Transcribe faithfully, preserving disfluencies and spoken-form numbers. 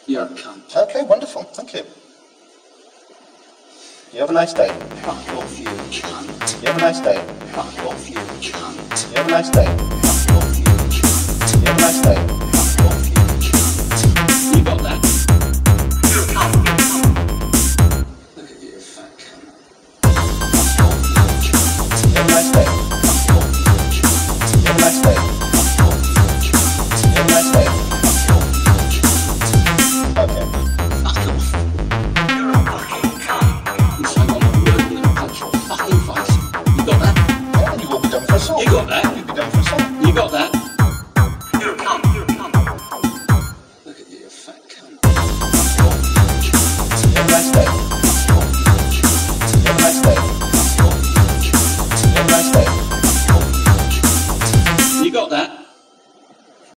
You're a cunt. Okay, wonderful. Thank you. You have a nice day. Fuck off, you cunt. You have a nice day. Fuck off, you cunt. You have a nice day. Fuck off, you cunt. You have a nice day.